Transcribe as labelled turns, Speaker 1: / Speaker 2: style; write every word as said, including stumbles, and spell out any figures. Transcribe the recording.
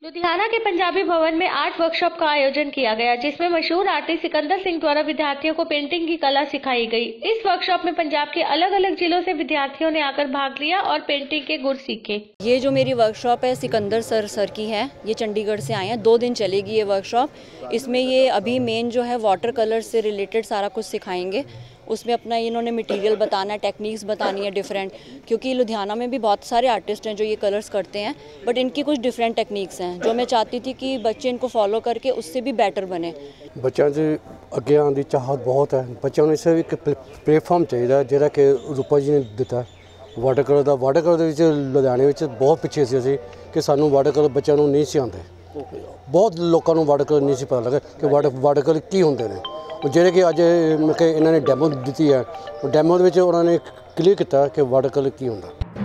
Speaker 1: लुधियाना के पंजाबी भवन में आर्ट वर्कशॉप का आयोजन किया गया, जिसमें मशहूर आर्टिस्ट सिकंदर सिंह द्वारा विद्यार्थियों को पेंटिंग की कला सिखाई गई। इस वर्कशॉप में पंजाब के अलग अलग जिलों से विद्यार्थियों ने आकर भाग लिया और पेंटिंग के गुर सीखे।
Speaker 2: ये जो मेरी वर्कशॉप है सिकंदर सर सर की है, ये चंडीगढ़ से आए हैं। दो दिन चलेगी ये वर्कशॉप। इसमें ये अभी मेन जो है वाटर कलर से रिलेटेड सारा कुछ सिखाएंगे। उसमें अपना इन्होंने मटेरियल बताना है, टेक्निक्स बतानी है डिफरेंट, क्योंकि लुधियाना में भी बहुत सारे आर्टिस्ट हैं जो ये कलर्स करते हैं, बट इनकी कुछ डिफरेंट टेक्निक्स हैं जो मैं चाहती थी कि बच्चे इनको फॉलो करके उससे भी बेटर बने।
Speaker 3: बच्चों से अगे आने की चाहत बहुत है। बच्चों ने इसे एक प्लेटफॉर्म चाहिए जिहड़ा कि रूपा जी ने दिता वाटर कलर का। वाटर कलर लुधियाने बहुत पिछे से कि सानू वाटर कलर बच्चों को नहीं सी आते। बहुत लोगों को वाटर कलर नहीं सी पता लगा कि वाटर वाटर कलर की होंगे ने, ਜਿਹੜੇ कि अज मैं इन्होंने डैमो दी है। डैमो उन्होंने क्लीयर किया कि वाटर कलर की होंगे।